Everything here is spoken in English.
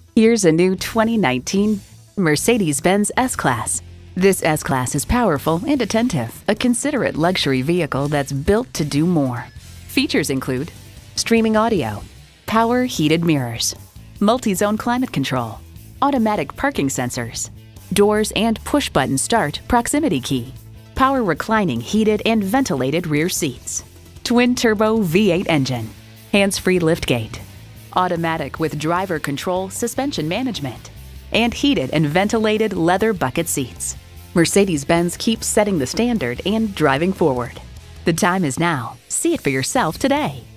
Here's a new 2019 Mercedes-Benz S-Class. This S-Class is powerful and attentive, a considerate luxury vehicle that's built to do more. Features include streaming audio, power heated mirrors, multi-zone climate control, automatic parking sensors, doors and push-button start proximity key, power reclining heated and ventilated rear seats, twin-turbo V8 engine, hands-free liftgate, automatic with driver control suspension management, and heated and ventilated leather bucket seats. Mercedes-Benz keeps setting the standard and driving forward. The time is now. See it for yourself today.